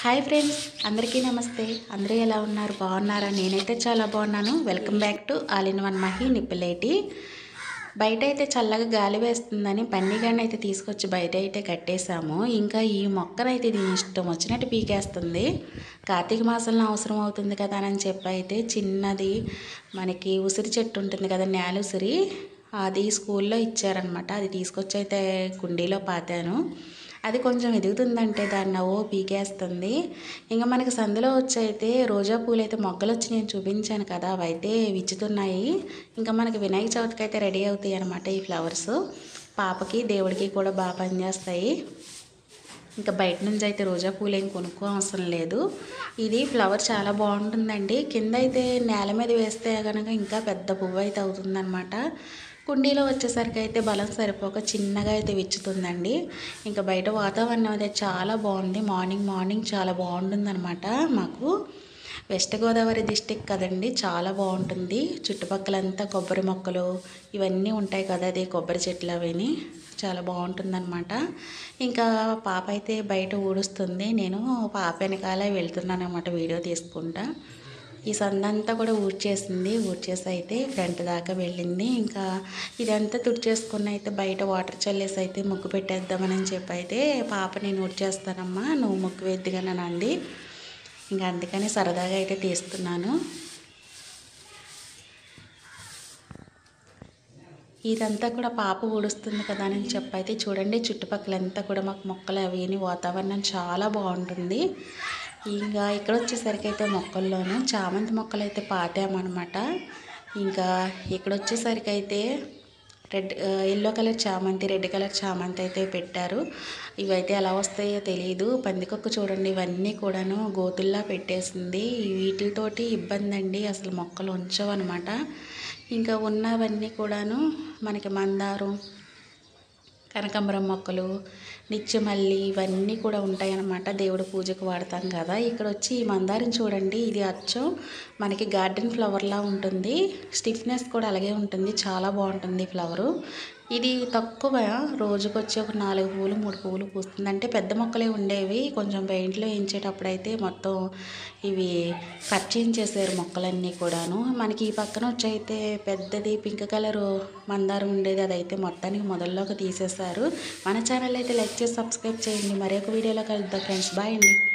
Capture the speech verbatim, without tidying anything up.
Hi friends, అందరికీ నమస్తే. అందరూ ఎలా ఉన్నారు? బాగున్నారా? నేనైతే చాలా బాగున్నాను. Welcome back to all in one Mahi Nippuleti. బయట అయితే చల్లగా గాలి వేస్తుందని పన్నీగాడిని అయితే తీసుకొచ్చి బయట అయితే కట్టేశాము. ఇంకా ఈ మొక్కనైతే దీని ఇష్టం వచ్చినట్టు పీకేస్తుంది. కార్తీక మాసంలో అవసరం అవుతుంది కదా అని చెప్పి అయితే చిన్నది మనకి ఉసిరి చెట్టు ఉంటుంది కదా, నేల ఉసిరి, అది స్కూల్లో ఇచ్చారనమాట. అది తీసుకొచ్చి అయితే కుండీలో పాతాను. అది కొంచెం ఎదుగుతుందంటే దాన్ని ఓ పీకేస్తుంది. ఇంకా మనకి సందులో వచ్చి అయితే రోజా పూలు అయితే మొగ్గలు వచ్చి నేను చూపించాను కదా, అవి అయితే విచ్చుతున్నాయి. ఇంకా మనకి వినాయక చవితికి అయితే రెడీ అవుతాయి అనమాట ఈ ఫ్లవర్స్. పాపకి దేవుడికి కూడా బాగా పనిచేస్తాయి. ఇంకా బయట నుంచి అయితే రోజా పూలు ఏం కొనుక్కో అవసరం లేదు. ఇది ఫ్లవర్ చాలా బాగుంటుందండి. కింద అయితే నేల మీద వేస్తే కనుక ఇంకా పెద్ద పువ్వు అయితే అవుతుందన్నమాట. కుండీలో వచ్చేసరికి అయితే బలం సరిపోక చిన్నగా అయితే విచ్చుతుందండి. ఇంకా బయట వాతావరణం అయితే చాలా బాగుంది. మార్నింగ్ మార్నింగ్ చాలా బాగుంటుందన్నమాట. మాకు వెస్ట్ గోదావరి డిస్టిక్ కదండి, చాలా బాగుంటుంది. చుట్టుపక్కలంతా కొబ్బరి మొక్కలు ఇవన్నీ ఉంటాయి కదా, అది కొబ్బరి చెట్లు అవిని చాలా బాగుంటుందన్నమాట. ఇంకా పాప అయితే బయట ఊడుస్తుంది. నేను పాప వెనకాల వెళ్తున్నాను అన్నమాట వీడియో తీసుకుంటా. ఈ సందంతా కూడా ఊడ్చేసింది. ఊడ్చేసి అయితే ఫ్రంట్ దాకా వెళ్ళింది. ఇంకా ఇదంతా తుడిచేసుకుని అయితే బయట వాటర్ చల్లేసి అయితే ముగ్గు పెట్టేద్దామని చెప్పి అయితే పాప నేను ఊడ్చేస్తానమ్మా, నువ్వు ముగ్గు వేద్దిగానని అంది. ఇంకా అందుకని సరదాగా అయితే తీస్తున్నాను. ఇదంతా కూడా పాప ఊడుస్తుంది కదా అని చెప్పి అయితే చూడండి, చుట్టుపక్కలంతా కూడా మాకు మొక్కలు అవిని వాతావరణం చాలా బాగుంటుంది. ఇంకా ఇక్కడ వచ్చేసరికి అయితే మొక్కల్లోనూ చామంతి మొక్కలు అయితే పాతామన్నమాట. ఇంకా ఇక్కడ వచ్చేసరికి అయితే రెడ్ ఎల్లో కలర్ చామంతి, రెడ్ కలర్ చామంతి అయితే పెట్టారు. ఇవైతే ఎలా వస్తాయో తెలియదు. పందికొక్కు చూడండి, ఇవన్నీ కూడాను గోతుల్లా పెట్టేసింది. వీటితోటి ఇబ్బంది అండి, అసలు మొక్కలు ఉంచవు అనమాట. ఇంకా ఉన్నవన్నీ కూడాను మనకి మందారం, కనకాంబరం మొక్కలు, నిత్యమల్లి ఇవన్నీ కూడా ఉంటాయి అన్నమాట. దేవుడి పూజకు వాడతాం కదా. ఇక్కడ వచ్చి ఈ మందారం చూడండి, ఇది అచ్చం మనకి గార్డెన్ ఫ్లవర్లా ఉంటుంది. స్టిఫ్నెస్ కూడా అలాగే ఉంటుంది, చాలా బాగుంటుంది ఫ్లవరు. ఇది తక్కువ, రోజుకి వచ్చి ఒక నాలుగు పూలు మూడు పూలు పూస్తుంది. అంటే పెద్ద మొక్కలే ఉండేవి, కొంచెం పెయింట్లో వేయించేటప్పుడు అయితే మొత్తం ఇవి కట్ చేయించేసారు మొక్కలన్నీ కూడాను. మనకి ఈ పక్కన వచ్చి అయితే పెద్దది పింక్ కలరు మందారం ఉండేది, అదైతే మొత్తానికి మొదల్లోకి తీసేశారు. మన ఛానల్ అయితే లైక్ చేసి సబ్స్క్రైబ్ చేయండి. మరి ఒక వీడియోలో కలుద్దాం ఫ్రెండ్స్. బాయ్ అండి.